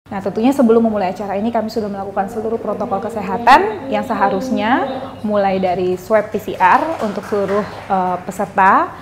Nah, tentunya sebelum memulai acara ini kami sudah melakukan seluruh protokol kesehatan yang seharusnya, mulai dari swab PCR untuk seluruh peserta.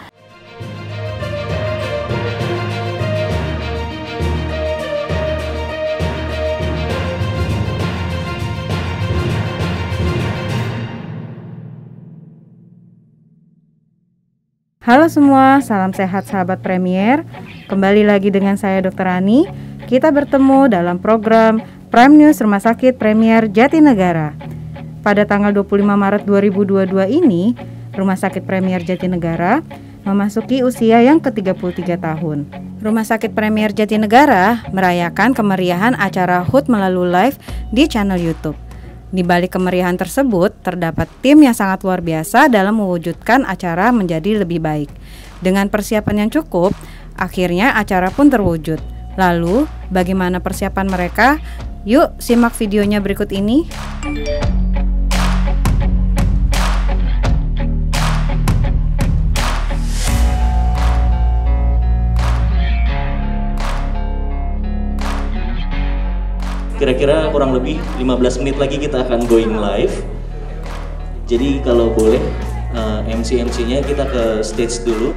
Halo semua, salam sehat sahabat Premier. Kembali lagi dengan saya Dr. Ani. Kita bertemu dalam program Prime News Rumah Sakit Premier Jatinegara. Pada tanggal 25 Maret 2022 ini, Rumah Sakit Premier Jatinegara memasuki usia yang ke-33 tahun. Rumah Sakit Premier Jatinegara merayakan kemeriahan acara HUT melalui live di channel YouTube. Di balik kemeriahan tersebut, terdapat tim yang sangat luar biasa dalam mewujudkan acara menjadi lebih baik. Dengan persiapan yang cukup, akhirnya acara pun terwujud. Lalu, bagaimana persiapan mereka? Yuk, simak videonya berikut ini. Kira-kira kurang lebih 15 menit lagi kita akan going live. Jadi kalau boleh MC-MC-nya kita ke stage dulu.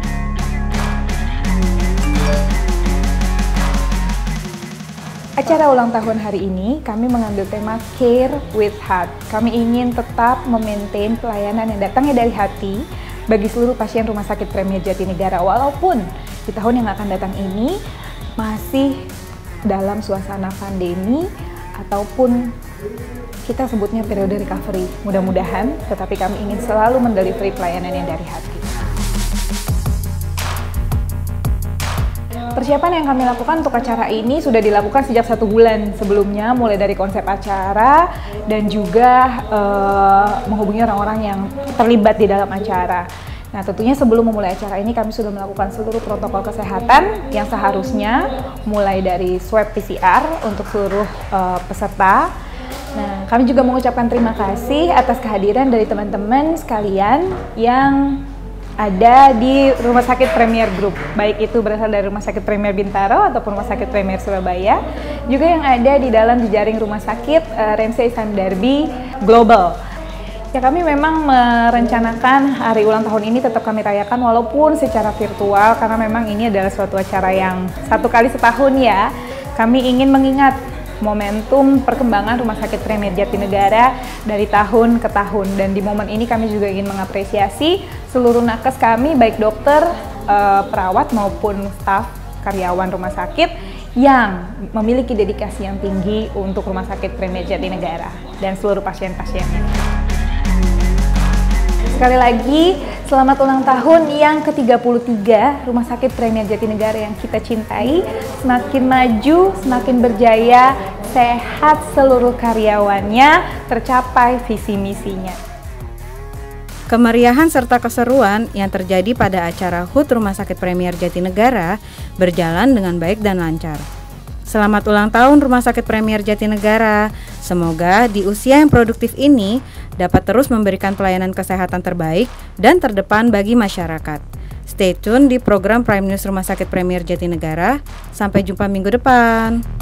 Acara ulang tahun hari ini kami mengambil tema Care with Heart. Kami ingin tetap memaintain pelayanan yang datangnya dari hati bagi seluruh pasien Rumah Sakit Premier Jatinegara, walaupun di tahun yang akan datang ini masih dalam suasana pandemi ataupun kita sebutnya periode recovery. Mudah-mudahan, tetapi kami ingin selalu mendelivery pelayanan yang dari hati. Persiapan yang kami lakukan untuk acara ini sudah dilakukan sejak 1 bulan sebelumnya, mulai dari konsep acara dan juga menghubungi orang-orang yang terlibat di dalam acara. Nah, tentunya sebelum memulai acara ini kami sudah melakukan seluruh protokol kesehatan yang seharusnya, mulai dari swab PCR untuk seluruh peserta. Nah, kami juga mengucapkan terima kasih atas kehadiran dari teman-teman sekalian yang ada di Rumah Sakit Premier Group, baik itu berasal dari Rumah Sakit Premier Bintaro ataupun Rumah Sakit Premier Surabaya, juga yang ada di dalam jejaring Rumah Sakit Ramsay Sime Darby Global. Ya, kami memang merencanakan hari ulang tahun ini tetap kami rayakan walaupun secara virtual, karena memang ini adalah suatu acara yang 1 kali setahun ya. Kami ingin mengingat momentum perkembangan Rumah Sakit Premier Jatinegara dari tahun ke tahun, dan di momen ini kami juga ingin mengapresiasi seluruh nakes kami, baik dokter, perawat maupun staf karyawan rumah sakit yang memiliki dedikasi yang tinggi untuk Rumah Sakit Premier Jatinegara dan seluruh pasien-pasiennya. Sekali lagi, selamat ulang tahun yang ke-33 Rumah Sakit Premier Jatinegara yang kita cintai. Semakin maju, semakin berjaya, sehat seluruh karyawannya, tercapai visi misinya. Kemeriahan serta keseruan yang terjadi pada acara HUT Rumah Sakit Premier Jatinegara berjalan dengan baik dan lancar. Selamat ulang tahun Rumah Sakit Premier Jatinegara. Semoga di usia yang produktif ini dapat terus memberikan pelayanan kesehatan terbaik dan terdepan bagi masyarakat. Stay tune di program Prime News Rumah Sakit Premier Jatinegara. Sampai jumpa minggu depan.